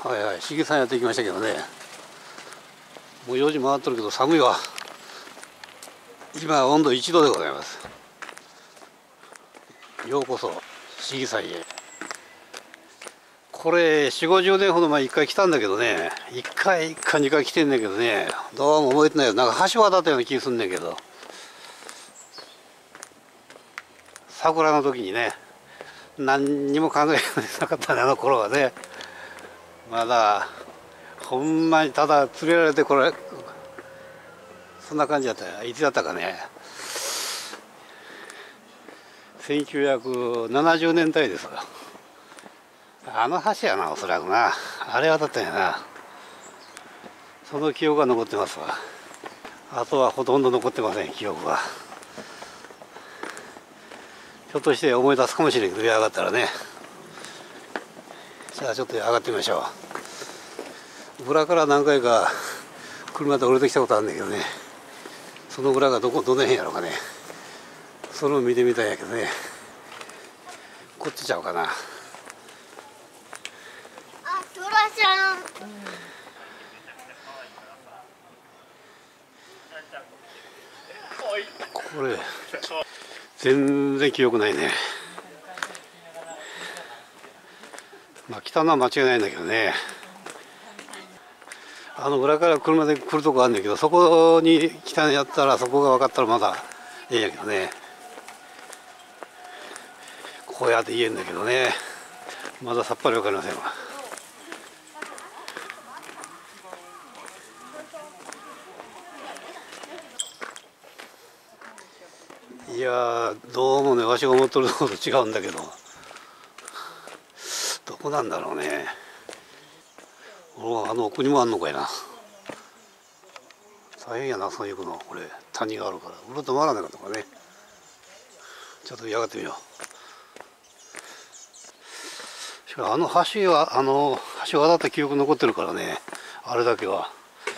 はいはい、市議さんやってきましたけどね、もう4時回ってるけど寒いわ。今温度1度でございます。ようこそ市議さんへ。これ4、50年ほど前1回来たんだけどね、1回か2回来てんだけどね、どうも覚えてないよ。なんか橋渡ったような気がすんねんけど、桜の時にね、何にも考えなかったね、あの頃はね。まだほんまにただ連れられてこれ、そんな感じだったよ。いつだったかね、1970年代ですわ。あの橋やな、おそらくな。あれ渡ったんやな。その記憶が残ってますわ。あとはほとんど残ってません、記憶は。ひょっとして思い出すかもしれんけど、上上がったらね。じゃあちょっと上がってみましょう。裏から何回か車で降りてきたことあるんだけどね、その裏がどの辺やろうかね。それを見てみたいんやけどね。こっちちゃうかな。 あ、トラちゃん。 これ全然記憶ないね。まあ来たのは間違いないんだけどね。あの裏から車で来るとこあるんだけど、そこに来たんやったら、そこが分かったらまだええんやけどね。こうやって言えんだけどね、まださっぱり分かりませんわ。いやー、どうもね、わしが思ってるところと違うんだけど、どこなんだろうね。あの奥にもあんのかいな。大変やな、そういうの。これ谷があるからうろと回らなかったからね。ちょっと上がってみよう。しかもあの橋渡った記憶残ってるからね、あれだけは。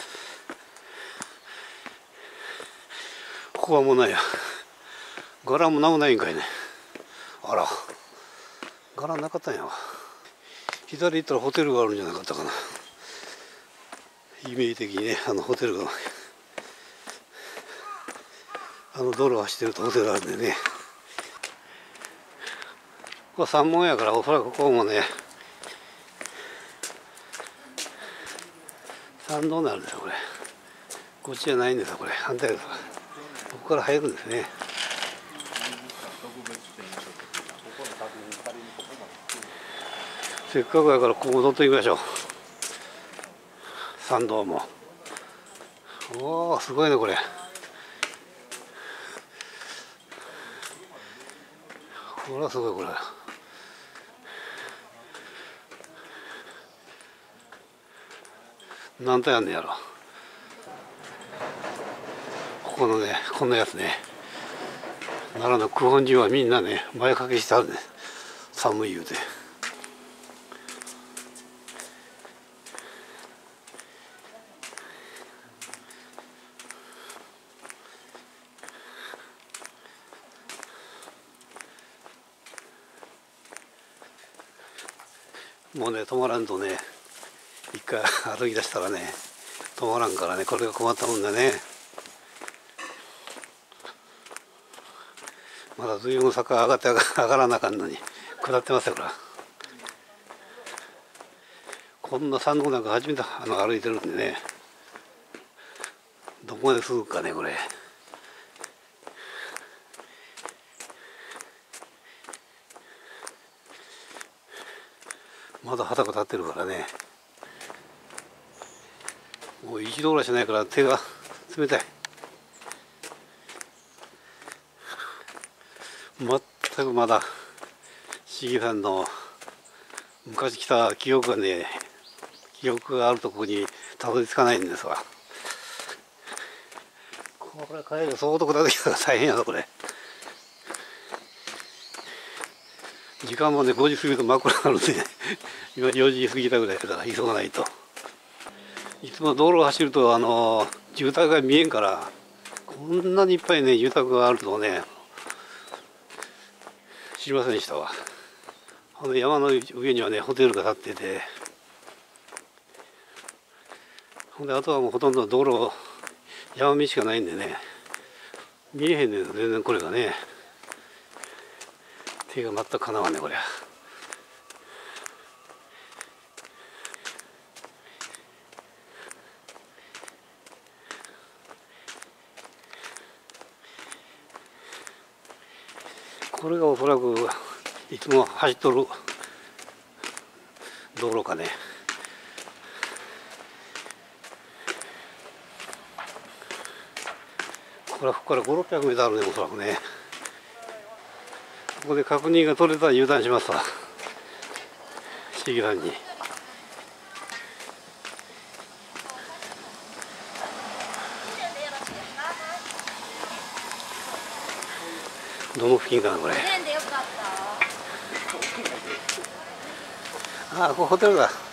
ここはもうないや。柄も何もないんかいね。あら、柄なかったんやわ。左行ったらホテルがあるんじゃなかったかな、イメージ的にね。あのホテルが、あの道路を走ってるとホテルあるんでね。ここは山門やから、おそらくここもね山道になるんですよ。これこっちじゃないんですよ。これ反対です。ここから入るんですね。せっかくやからここ戻っていきましょう。山道も。おお、すごいねこれ。これはすごい。これ何体あんねやろ。ここのね、こんなやつね、奈良の九本人はみんなね前掛けしてあるね、寒い言うて。もうね止まらんとね、一回歩き出したらね止まらんからね、これが困ったもんだね。まだ随分坂上がって上がらなあかんのに下ってますよ。ほら、こんな山道なんか初めて歩いてるんでね、どこまで続くかねこれ。まだ旗が立ってるからね。もう一度ぐらいしないから手が冷たい。全くまだ市議さんの昔来た記憶があるところにたどり着かないんですわ。これ帰る相当下ってきたら大変やなこれ。時間もね5時過ぎると真っ暗になるんで、今4時過ぎたぐらいだから急がないと。いつも道路を走ると住宅が見えんから、こんなにいっぱいね住宅があるとね知りませんでしたわ。山の上にはねホテルが建ってて、 ほんであとはもうほとんど道路山道しかないんでね、見えへんねん全然これがね。手が全くかなわんねこりゃ。これがおそらくいつも走っとる道路かね。これはここから5、600メートルあるね、おそらくね。ここで確認が取れたら U ターンしますわ。市議さんに。どの付近かなこれ。ああ、ここホテルだ。